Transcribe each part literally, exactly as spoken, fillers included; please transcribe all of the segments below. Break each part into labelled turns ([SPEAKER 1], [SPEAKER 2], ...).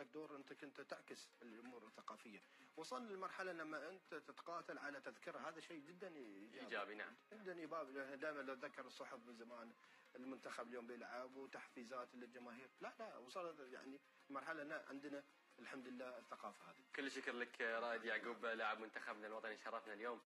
[SPEAKER 1] دور أنت كنت تعكس الأمور الثقافية. وصلنا للمرحلة لما أنت تتقاتل على تذكرة، هذا شيء جدا إيجابي.
[SPEAKER 2] إيجابي نعم.
[SPEAKER 1] جدا إيجابي. دائما لو أتذكر الصحف من زمان المنتخب اليوم بيلعب وتحفيزات للجماهير، لا لا وصلت يعني مرحلة أن عندنا الحمد لله الثقافة هذه.
[SPEAKER 2] كل شكر لك رائد يعقوب لاعب منتخبنا الوطني، شرفنا اليوم.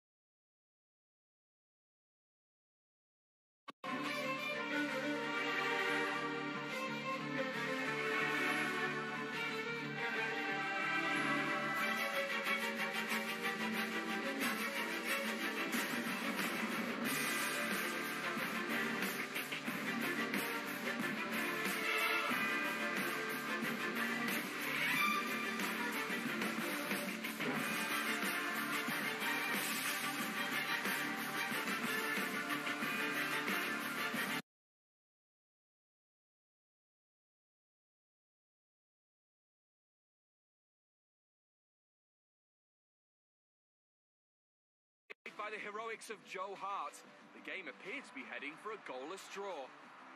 [SPEAKER 3] By the heroics of Joe Hart, the game appeared to be heading for a goalless draw.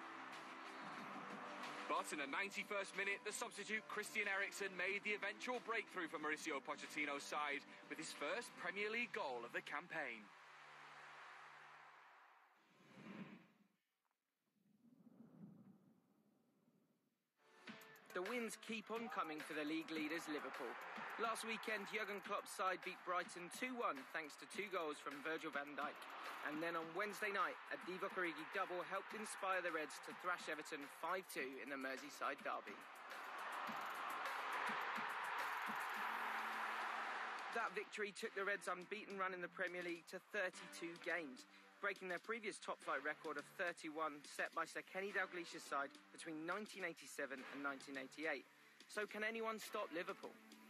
[SPEAKER 3] But in the ninety-first minute, the substitute Christian Eriksen made the eventual breakthrough for Mauricio Pochettino's side with his first Premier League goal of the campaign.
[SPEAKER 4] The wins keep on coming for the league leaders Liverpool. Last weekend, Jurgen Klopp's side beat Brighton two one thanks to two goals from Virgil van Dijk. And then on Wednesday night, a Divock Origi double helped inspire the Reds to thrash Everton five two in the Merseyside derby. That victory took the Reds' unbeaten run in the Premier League to thirty-two games, breaking their previous top-flight record of thirty-one set by Sir Kenny Dalglish's side between nineteen eighty-seven and nineteen eighty-eight. So can anyone stop Liverpool?